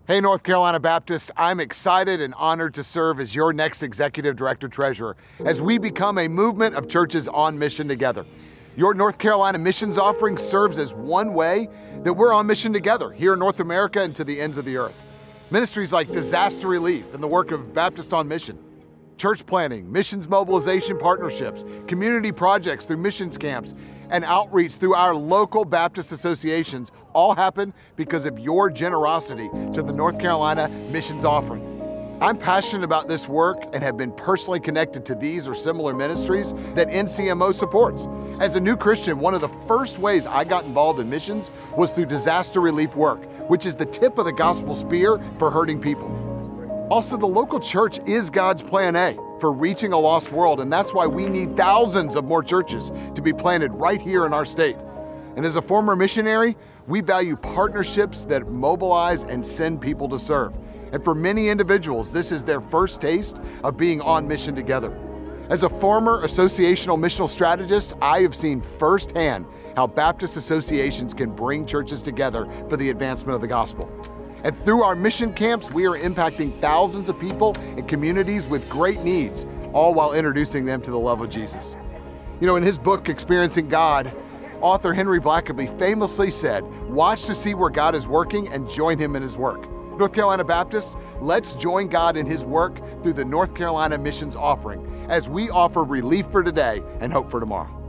Hey, North Carolina Baptist, I'm excited and honored to serve as your next Executive Director Treasurer as we become a movement of churches on mission together. Your North Carolina missions offering serves as one way that we're on mission together here in North America and to the ends of the earth. Ministries like disaster relief and the work of Baptist on Mission, church planting, missions mobilization partnerships, community projects through missions camps, and outreach through our local Baptist associations all happen because of your generosity to the North Carolina missions offering. I'm passionate about this work and have been personally connected to these or similar ministries that NCMO supports. As a new Christian, one of the first ways I got involved in missions was through disaster relief work, which is the tip of the gospel spear for hurting people. Also, the local church is God's plan A for reaching a lost world, and that's why we need thousands of more churches to be planted right here in our state. And as a former missionary, we value partnerships that mobilize and send people to serve. And for many individuals, this is their first taste of being on mission together. As a former associational missional strategist, I have seen firsthand how Baptist associations can bring churches together for the advancement of the gospel. And through our mission camps, we are impacting thousands of people and communities with great needs, all while introducing them to the love of Jesus. You know, in his book, Experiencing God, author Henry Blackaby famously said, "Watch to see where God is working and join him in his work." North Carolina Baptists, let's join God in his work through the North Carolina Missions Offering as we offer relief for today and hope for tomorrow.